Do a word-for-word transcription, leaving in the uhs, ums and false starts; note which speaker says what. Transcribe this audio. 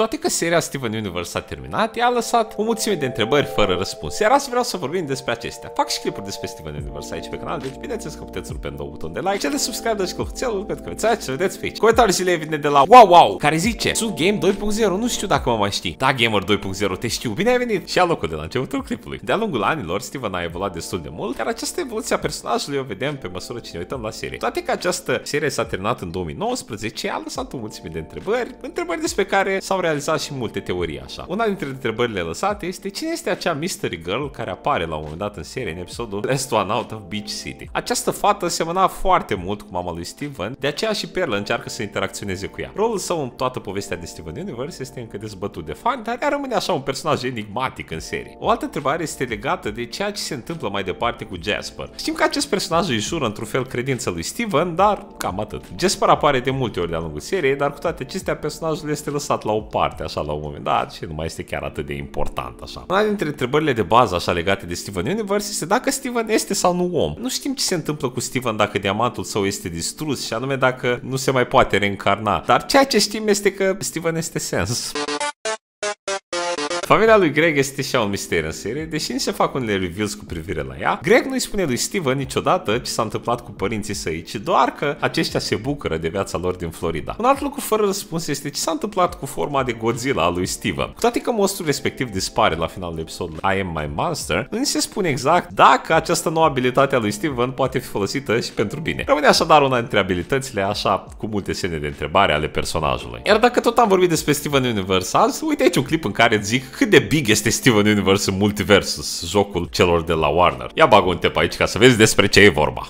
Speaker 1: toate că seria Steven Universe s-a terminat, ea a lăsat o mulțime de întrebări fără răspuns. Iar azi vreau să vorbim despre acestea. Fac și clipuri despre Steven Universe aici pe canal, deci bineînțeles că puteți rupe în două buton de like, cel de subscribe și clopoțelul pentru că veți aici să vedeți pe aici. Comentariul zilei vine de la Wow Wow, care zice: Su Game doi punct zero, nu știu dacă mă mai știi. Da, Gamer doi punct zero, te știu. Bine ai venit. Și a locul de la începutul clipului. De-a lungul anilor, Steven a evoluat destul de mult, iar această evoluție a personajului o vedem pe măsură ce ne uităm la serie. Toate că această serie s-a terminat în două mii nouăsprezece, a lăsat o mulțime de întrebări, întrebări despre care s-au realizat și multe teorii așa. Una dintre întrebările lăsate este: cine este acea mystery girl care apare la un moment dat în serie în episodul Last One Out of Beach City? Această fată semăna foarte mult cu mama lui Steven, de aceea și Perla încearcă să interacționeze cu ea. Rolul său în toată povestea de Steven Universe este încă dezbătut de fani, dar ea rămâne așa un personaj enigmatic în serie. O altă întrebare este legată de ceea ce se întâmplă mai departe cu Jasper. Știm că acest personaj îi jură într-un fel credința lui Steven, dar cam atât. Jasper apare de multe ori de-a lungul seriei, dar cu toate acestea personajul este lăsat la o parte așa la un moment dat și nu mai este chiar atât de important așa. Una dintre întrebările de bază așa legate de Steven Universe este dacă Steven este sau nu om. Nu știm ce se întâmplă cu Steven dacă diamantul său este distrus și anume dacă nu se mai poate reîncarna, dar ceea ce știm este că Steven este Sens. Familia lui Greg este și un mister în serie, deși nu se fac unele reveals cu privire la ea. Greg nu îi spune lui Steven niciodată ce s-a întâmplat cu părinții săi, ci doar că aceștia se bucură de viața lor din Florida. Un alt lucru fără răspuns este ce s-a întâmplat cu forma de Godzilla a lui Steven. Cu toate că monstrul respectiv dispare la finalul episodului I Am My Monster, nu se spune exact dacă această nouă abilitate a lui Steven poate fi folosită și pentru bine. Rămâne așadar una dintre abilitățile așa cu multe semne de întrebare ale personajului. Iar dacă tot am vorbit despre Steven Universe azi, uite aici un clip în care zic cât de big este Steven Universe în Multiversus, jocul celor de la Warner. Ia bag un tep aici ca să vezi despre ce e vorba.